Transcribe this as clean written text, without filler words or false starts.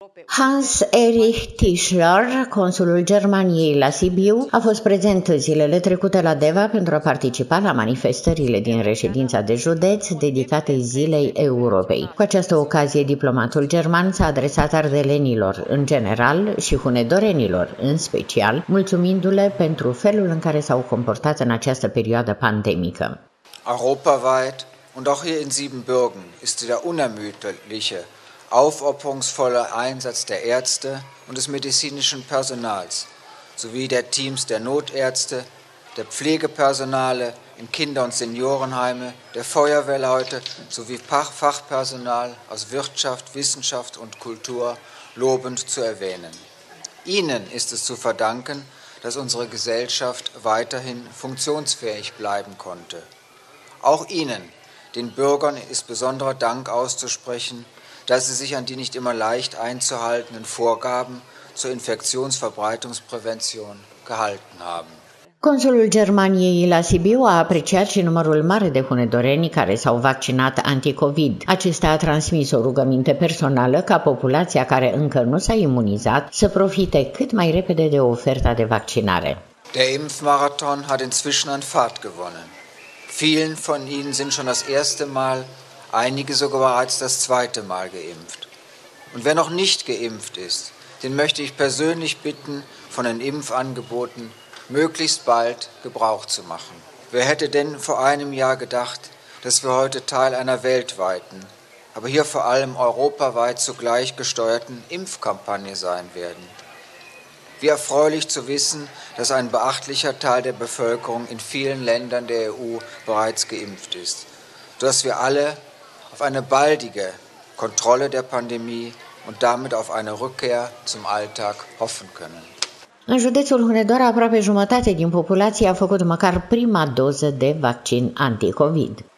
Hans-Erich Tischler, consulul Germaniei la Sibiu, a fost prezent zilele trecute la Deva pentru a participa la manifestările din reședința de județ dedicate Zilei Europei. Cu această ocazie, diplomatul german s-a adresat ardelenilor în general și hunedorenilor în special, mulțumindu-le pentru felul în care s-au comportat în această perioadă pandemică. Europaweit und auch hier in Siebenbürgen ist der unermüdliche, aufopferungsvolle Einsatz der Ärzte und des medizinischen Personals sowie der Teams der Notärzte, der Pflegepersonale in Kinder- und Seniorenheime, der Feuerwehrleute sowie Fachpersonal aus Wirtschaft, Wissenschaft und Kultur lobend zu erwähnen. Ihnen ist es zu verdanken, dass unsere Gesellschaft weiterhin funktionsfähig bleiben konnte. Auch Ihnen, den Bürgern, ist besonderer Dank auszusprechen, dass Sie sich an die nicht immer leicht einzuhaltenden Vorgaben zur Infektionsverbreitungsprävention gehalten haben. Consulul Germaniei la Sibiu a apreciat și numărul mare de hunedoreni care s-au vaccinat anticovid. Acesta a transmis o rugăminte personală ca populația care încă nu s-a imunizat să profite cât mai repede de oferta de vaccinare. Der Impfmarathon hat inzwischen an Fahrt gewonnen. Vielen von Ihnen sind schon das erste Mal, einige sogar bereits das zweite Mal geimpft. Und wer noch nicht geimpft ist, den möchte ich persönlich bitten, von den Impfangeboten möglichst bald Gebrauch zu machen. Wer hätte denn vor einem Jahr gedacht, dass wir heute Teil einer weltweiten, aber hier vor allem europaweit zugleich gesteuerten Impfkampagne sein werden? Wie erfreulich zu wissen, dass ein beachtlicher Teil der Bevölkerung in vielen Ländern der EU bereits geimpft ist, sodass wir alle auf eine baldige Kontrolle der Pandemie und damit auf eine Rückkehr zum Alltag hoffen können. În județul Hunedoara, aproape jumătate din populație a făcut măcar prima doză de vaccin anticovid.